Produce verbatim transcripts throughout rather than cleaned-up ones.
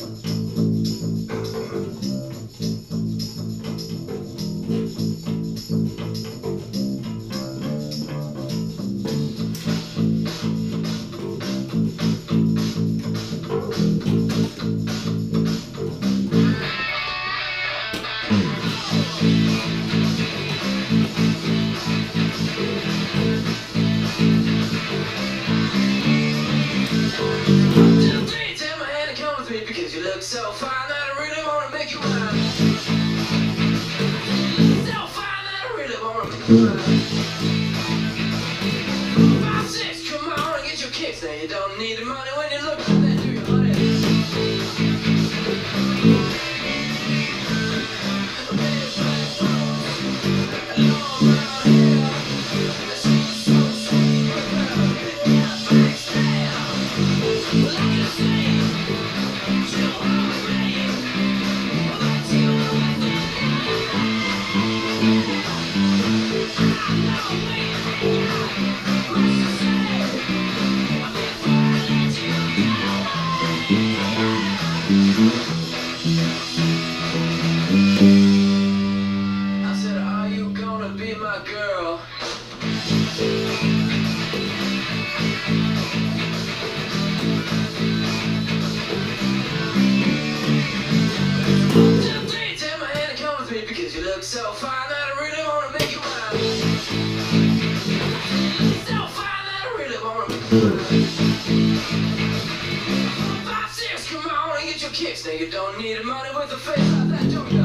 Because you look so fine that I really wanna make you mine. So fine that I really wanna make you mine. Five, six, come on and get your kicks. Now you don't need the money when you look like that, do you, honey? I said, are you gonna be my girl? One, two, three, take my hand and come with me because you look so fine that I really wanna make you mine. So fine that I really wanna make you mine. Five, six, come on and get your kicks. Now you don't need the money with a face like that, do you?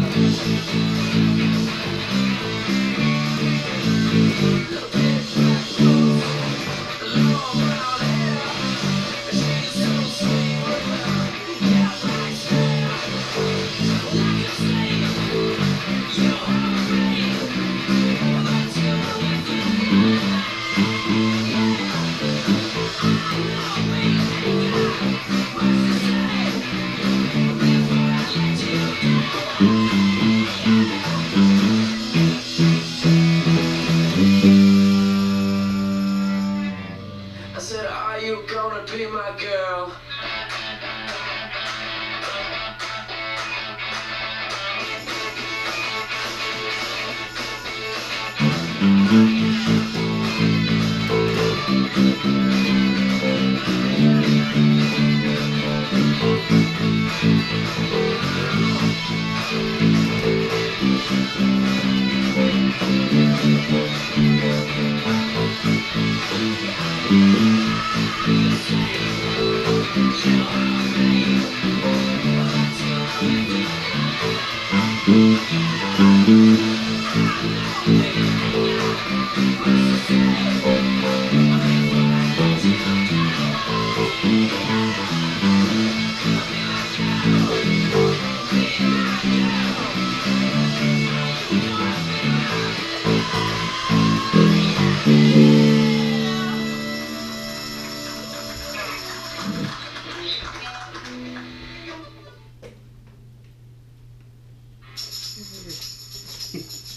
I said, are you gonna be my girl? Mm-hmm.